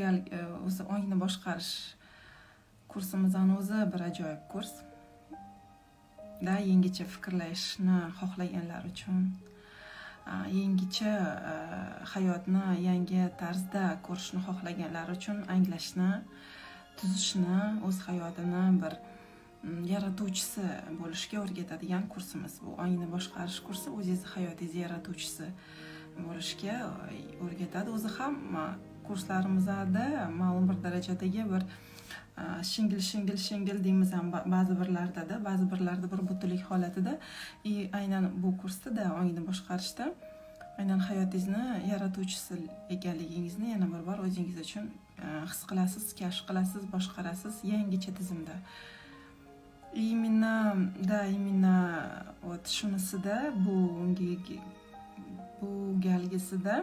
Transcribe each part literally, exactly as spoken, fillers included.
gal o'zi ongni boshqarish kursimizning o'zi bir ajoyib kurs. Da yangicha fikrlashni xohlaganlar uchun, yangicha hayotni yangi tarzda ko'rishni xohlaganlar uchun anglashni, tuzishni, o'z hayotini bir yaratuvchisi bo'lishga o'rgatadigan kursimiz. Bu ongni boshqarish kursi o'zingizni hayotingizni yaratuvchisi bo'lishga o'rgatadi. O'zi ham kurslarimizda ma'lum bir darajadagi bir shingil shingil shingil deymiz ham ba'zi birlarda, ba'zi birlarda bir butullik holatida. И aynan bu kursda ongni boshqarishda aynan hayotingizni yaratuvchisi ekanligingizni yana bir bor o'zingiz uchun his qilasiz, kashf qilasiz, boshqarasiz yangicha tizimda. Именно, да, именно вот shunisida bu bu galgisida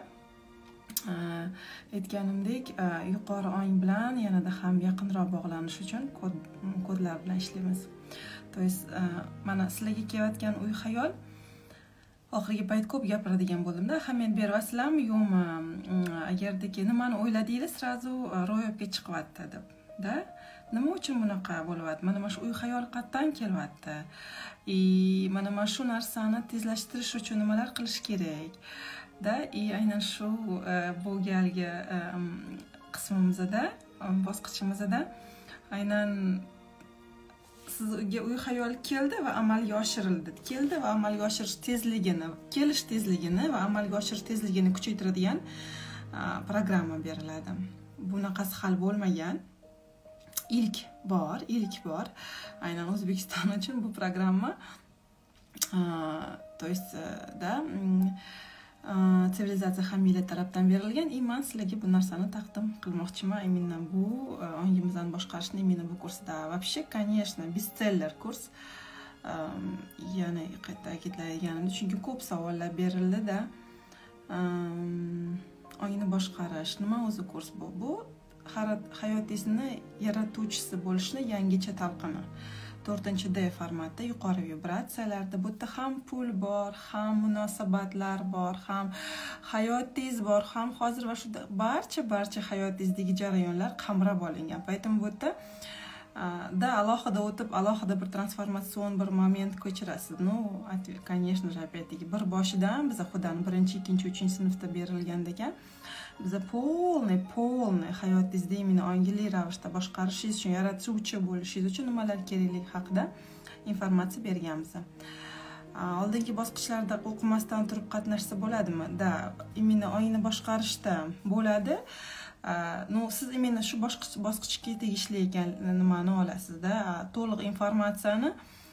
aytganimdek yuqori ong bilan yanada ham yaqinroq bog'lanish uchun kod kodlar bilan ishlaymiz. То есть mana sizlarga kelayotgan uy hayol oxirgi payt ko'p gapiradigan bo'ldimda. Ahamiyat beryapsizlarmi, yo'qmi? Agardaki nimani o'yladingiz, sразу ro'yobga chiqyapti deb. Da nima uchun bunaqa bo'lyapti? Mana shu uy hayol qayerdan kelyapti? И mana mana shu narsani tezlashtirish uchun nimalar qilish kerak? Da и aynan shu bu galgi qismimizda, bosqichimizda aynan sizga uy hayol keldi va amalga oshirildi. Keldi va amalga oshirish tezligini, kelish tezligini va amalga oshirish tezligini kuchaytiradigan programma beriladi. Bunaqasi hal bo'lmagan. İlk bor, ilk bor. Aynan O'zbekiston uchun bu programma то есть da sivilizatsiya hamiylar tarafdan berilgan. И men sizlarga bu narsani taqdim qilmoqchiman. Именно bu ongimizni boshqarishni именно bu kursda. Вообще, конечно, bestseller kurs. Yana qayta ta'kidlaydiganim, chunki ko'p savollar berildi-da. Ongni boshqarish nima o'zi kurs bu? Bu hayotingizni yaratuvchisi bo'lishni yangicha talqini. to'rtinchi D formatda yuqori vibratsiyalarda bu yerda ham pul bor, ham munosabatlar bor, ham hayotingiz bor, ham hozir va shu barcha barcha hayotingizdagi jarayonlar qamrab olingan. Поэтому bu yerda da alohida o'tib, alohida bir transformatsion bir moment ko'chirasiz. Ну, конечно же, опять-таки bir boshidan biza xudan birinchi, ikkinchi, uchinchi sinfda berilganda ekan, biza polniy, polniy hayotingizni imini ongli ravishda boshqarishingiz uchun, yaratuvchi bo'lishingiz uchun nimalar kerakligi haqida informatsiya berganmiz. Oldingi bosqichlarda o'qimasdan turib qatnashsa bo'ladimi? Da, imini ongni boshqarishda bo'ladi. Ну, siz именно shu bosqichga tegishli ekan nimani olasizda, to'liq informatsiyani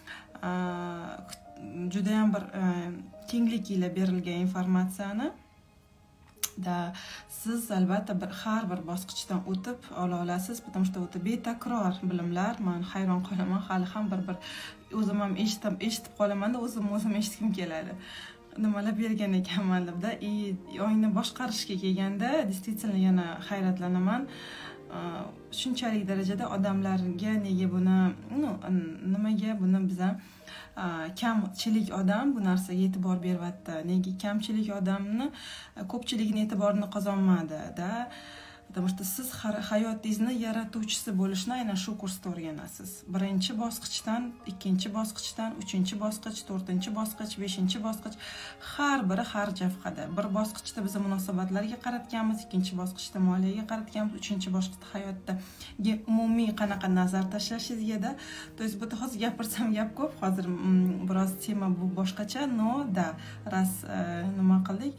juda ham bir kenglik ila berilgan informatsiyani da siz albatta bir har bir bosqichdan o'tib ola olasiz, потому что o'ta betakror bilimlar. Men hayron qolaman, hali ham bir bir o'zim ham eshitib eshitib qolaman-da, o'zim o'zim eshitkim keladi. Nimalar bergan ekanman debda. И ongni boshqarishga kelganda действительно yana hayratlanaman. Shunchalik darajada odamlarga nega buni, ну, nimaga buni biz kamchilik odam bu narsaga e'tibor beryapti. Nega kamchilik odamni ko'pchilikning e'tiborini qozonmadi da? Потому что siz hayotingizni yaratuvchisi bo'lishni aynan shu kursda o'rganasiz. Birinchi bosqichdan, ikkinchi bosqichdan, uchinchi bosqich, to'rtinchi bosqich, beshinchi bosqich, har biri har jabhada. Bir bosqichda biz munosabatlarga qaratganmiz, ikkinchi bosqichda moliyaga qaratganmiz, uchinchi bosqichda hayotda umumiy qanaqa nazar tashlashingizga. То есть bu hozir gapirsam gap ko'p, hozir biroz tema bu boshqacha, no da ras nima qildik?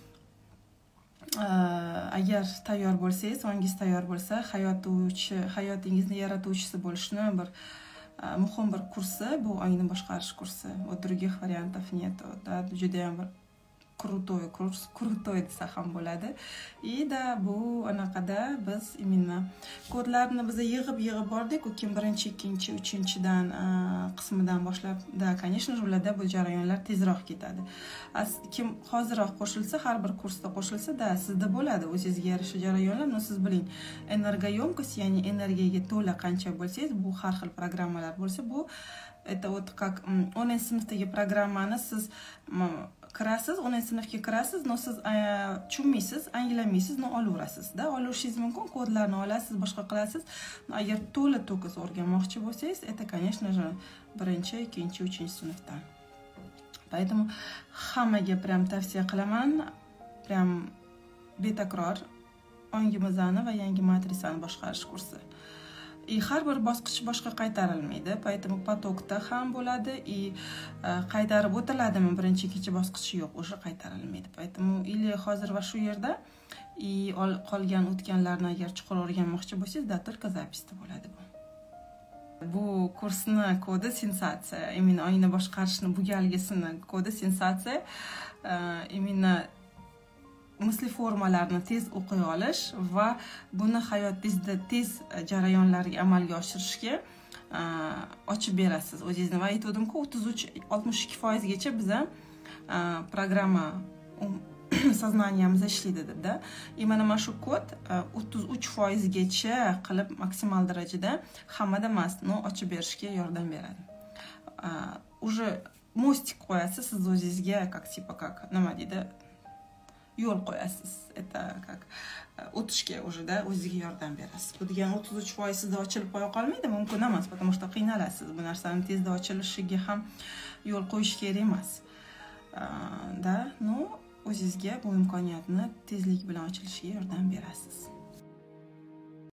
Agar tayyor bo'lsangiz, ongiz tayyor bo'lsa, hayotuvchi, hayotingizni yaratuvchisi bo'lishni bir muhim bir kursi, bu ongni boshqarish kursi. Вот других вариантов нет. Da juda ham bir krutoy kurs, krutoy desa ham bo'ladi. И da bu anaqada biz именно kodlarni biz yig'ib yig'ib bordik, u kim birinchi, ikkinchi, uchinchidan qismidan boshlab, da, конечно же, ularda bu jarayonlar tezroq ketadi. As kim hozirroq qo'shilsa, har bir kursda qo'shilsa, da sizda bo'ladi o'zingizga yarasha jarayonlar. No, siz biling, energoyomkost, ya'ni energiyaga to'la qancha bo'lsangiz, bu har xil programmalar bo'lsa, bu это вот как o'ninchi sinfdagi programmani siz kirasiz, o'ninchi sinfga kirasiz, no siz tushunmaysiz, anglamaysiz, no olaverasiz-da. Olaverishingiz mumkin, kodlarni olasiz, boshqa qilasiz. Agar to'la to'kis o'rganmoqchi bo'lsangiz, это, конечно же, birinchi, ikkinchi, uchinchi sinfdan. Поэтому hammaga prям tavsiya qilaman, prям betakror ongi mizani va yangi matrisani boshqarish kursi. И har bir bosqich boshqa qaytarilmaydi. Поэтому потокda ham bo'ladi, и qaytarib o'tiladimi birinchi, ikkinchi bosqichi yo'q, o'sha qaytarilmaydi. Поэтому или hozir va shu yerda, и qolgan o'tganlarni agar chuqur o'rganmoqchi bo'lsangiz, da только zapisda bo'ladi bu. Bu kursni kodi sensatsiya. Именно oyni boshqarishni bu galgisini kodi sensatsiya. Именно misli formalarni tez o'qiy olish va buni hayotingizda tez jarayonlarga amalga oshirishga ochib berasiz o'zingizni. Va aytdim-ku, o'ttiz uch oltmish ikki foiz gacha biza programma soznaniyamiz ishlaydi deb-da. И mana mana shu kod o'ttiz uch foiz gacha qilib maksimal darajada hammada emas, no ochib berishga yordam beradi. Уже mostik qo'yasiz siz o'zingizga, как типа как nima deydi, yo'l qo'yasiz. Это как o'tishga уже da o'zingizga yordam berasiz. Bu degan o'ttiz uch foiz sizda ochilib qo'ya qolmaydi, mumkin emas, потому что qiynalasiz. Bu narsaning tezda ochilishiga ham yo'l qo'yish kerak emas. Da, no o'zingizga bu imkoniyatni tezlik bilan ochilishiga yordam berasiz.